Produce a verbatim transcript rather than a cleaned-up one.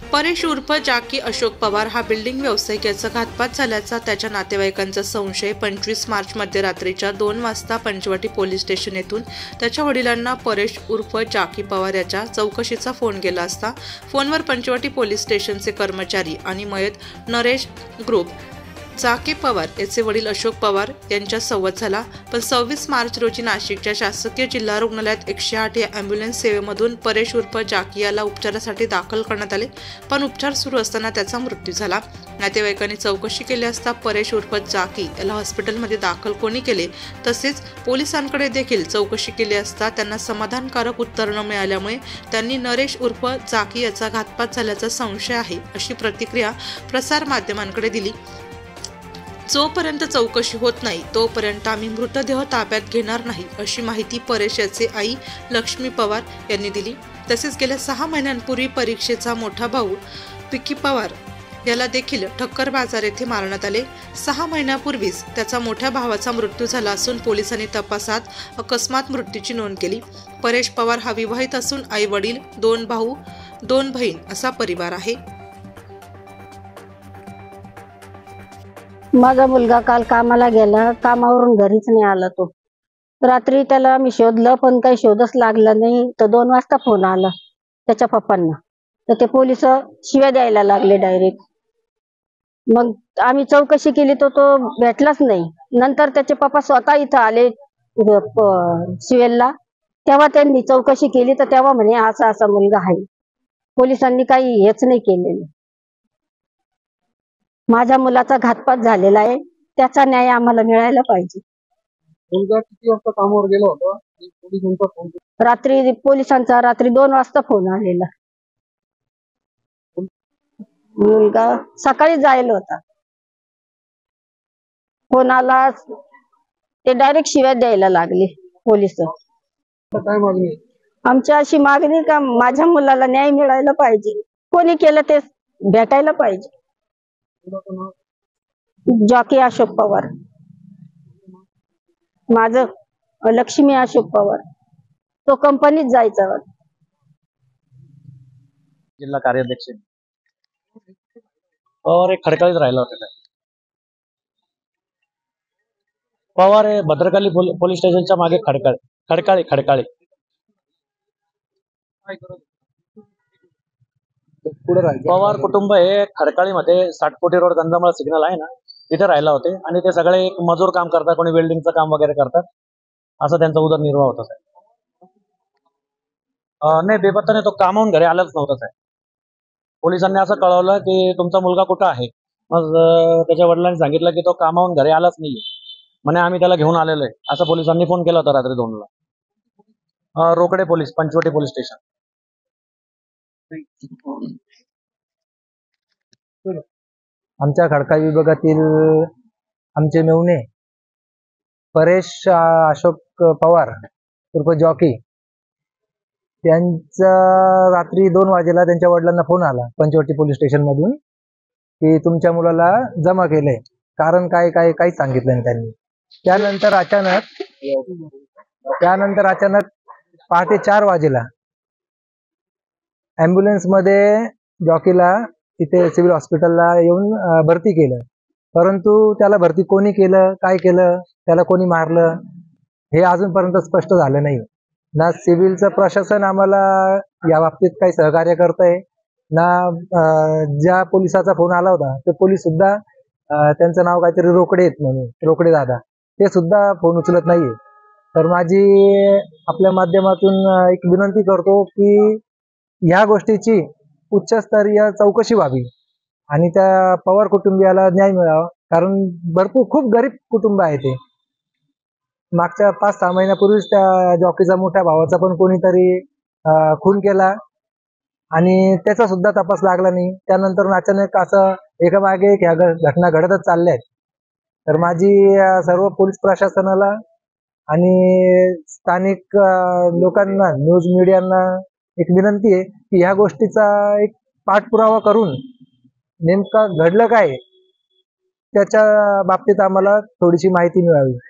परेश उर्फ जाकी अशोक पवार हा बिल्डिंग व्यावसायिक याचा घातपात झाल्याचा त्याच्या नातेवाईकांचा संशय. पंचवीस मार्च मध्यरात्रीच्या दोन वाजता पंचवटी पोलीस स्टेशन येथून त्याच्या वडिलांना परेश उर्फ जाकी पवार याच्या चौकशीचा फोन गेला असता फोनवर पंचवटी पोलीस स्टेशनचे कर्मचारी आणि मयत नरेश ग्रुप जाकी पवार याचे वडील अशोक पवार यांच्या संवाद झाला. पण सव्वीस मार्च रोजी नाशिकच्या शासकीय जिल्हा रुग्णालयात एकशे आठ या ॲम्ब्युलन्स सेवेमधून परेश उर्फ जाकी याला उपचारासाठी दाखल करण्यात आले, पण उपचार सुरू असताना त्याचा मृत्यू झाला. नातेवाईकांनी चौकशी केली असता परेश उर्फ जाकी याला हॉस्पिटलमध्ये दाखल कोणी केले तसेच पोलिसांकडे देखील चौकशी केली असता त्यांना समाधानकारक उत्तर न मिळाल्यामुळे त्यांनी नरेश उर्फ जाकी याचा घातपात झाल्याचा संशय आहे अशी प्रतिक्रिया प्रसार माध्यमांकडे दिली. जोपर्यंत चौकशी होत नाही तोपर्यंत आम्ही मृतदेह ताब्यात घेणार नाही अशी माहिती परेश याचे आई लक्ष्मी पवार यांनी दिली. तसेच गेल्या सहा महिन्यांपूर्वी परीक्षेचा मोठा भाऊ विकी पवार याला देखील ठक्कर बाजार येथे मारण्यात आले. सहा महिन्यापूर्वीच त्याचा मोठ्या भावाचा मृत्यू झाला असून पोलिसांनी तपासात अकस्मात मृत्यूची नोंद केली. परेश पवार हा विवाहित असून आई वडील, दोन भाऊ, दोन बहीण असा परिवार आहे. माझा मुलगा काल कामाला गेला, कामावरून घरीच नाही आला. तो रात्री त्याला मी शोधलं पण काही शोधच लागला नाही. तर दोन वाजता फोन आला त्याच्या पप्पांना, तर ते पोलिस शिव्या द्यायला लागले डायरेक्ट. मग आम्ही चौकशी केली तर तो भेटलाच नाही. नंतर त्याचे पप्पा स्वतः इथं आले सिव्हिलला, तेव्हा त्यांनी चौकशी केली तर तेव्हा म्हणे असा असा मुलगा आहे. पोलिसांनी काही हेच नाही केलेलं. माझ्या मुलाचा घातपात झालेला आहे, त्याचा न्याय आम्हाला मिळायला पाहिजे. मुलगा किती वाजता कामावर गेला होता? पोलिसांचा फोन रात्री पोलिसांचा रात्री दोन वाजता फोन आलेला. मुलगा सकाळी जायला होता. फोन आला ते डायरेक्ट शिव्या द्यायला लागले पोलिस. काय मागणी? आमची अशी मागणी का माझ्या मुलाला न्याय मिळायला पाहिजे. कोणी केलं ते भेटायला पाहिजे. जाकी अशोक पवार. माझं लक्ष्मी अशोक पवार. तो कंपनीत जायचा. जिल्हा कार्याध्यक्ष पवार एक खडकाळीच राहिला होता. पवार हे भद्रकाली पोलीस स्टेशनच्या मागे खडकाळी खडकाळी खडकाळी पवार कुटुंब हे खडकाळीमध्ये साठकोटी रोड गंजामळ सिग्नल आहे ना, तिथे राहिला होते आणि ते सगळे एक मजूर काम करतात, कोणी वेल्डिंगचं काम वगैरे करतात, असं त्यांचा उदरनिर्वाह होता. साहेब नाही, बेपत्ताने तो कामावून घरी आलाच नव्हता. साहेब पोलिसांनी असं कळवलं की तुमचा मुलगा कुठं आहे. मग त्याच्या वडिलांनी सांगितलं की तो कामावून घरी आलाच नाहीये, म्हणे आम्ही त्याला घेऊन आलेलो आहे, असं पोलिसांनी फोन केला होता रात्री दोनला. Rokade police, Panchavati police station. आमच्या खडकाळी विभागातील आमचे मेवणे परेश अशोक पवार उर्फ जॉकी त्यांचा रात्री दोन वाजेला त्यांच्या वडिलांना फोन आला पंचवटी पोलीस स्टेशन मधून की तुमच्या मुलाला जमा केलंय. कारण काय काय काही सांगितलं नाही त्यांनी. त्यानंतर अचानक त्यानंतर अचानक पहाटे चार वाजेला ॲम्ब्युलन्स मध्ये जॉकीला तिथे सिव्हिल हॉस्पिटलला येऊन भरती केलं. परंतु त्याला भरती कोणी केलं, काय केलं, त्याला कोणी मारलं हे अजूनपर्यंत स्पष्ट झालं नाही. ना सिव्हिलचं प्रशासन आम्हाला या बाबतीत काही सहकार्य करतंय, ना ज्या पोलिसाचा फोन आला होता ते पोलीस सुद्धा त्यांचं नाव काहीतरी रोकडे आहेत म्हणून, रोकडे दादा, ते सुद्धा फोन उचलत नाहीये. तर माझी आपल्या माध्यमातून एक विनंती करतो की ह्या गोष्टीची उच्चस्तरीय चौकशी व्हावी आणि त्या पवार कुटुंबियाला न्याय मिळावा. कारण भरपूर खूप गरीब कुटुंब आहे ते. मागच्या पाच सहा महिन्यापूर्वीच त्या जॉकीचा मोठ्या भावाचा पण कोणीतरी खून केला आणि त्याचा सुद्धा तपास लागला नाही. त्यानंतर अचानक असं एकामागे एक ह्या घटना घडतच चालल्या आहेत. तर माझी सर्व पोलीस प्रशासनाला आणि स्थानिक लोकांना, न्यूज मीडियांना एक विनंती आहे की ह्या गोष्टीचा एक पाठपुरावा करून नेमका घडलं काय त्याच्या बाबतीत आम्हाला थोडीशी माहिती मिळावी.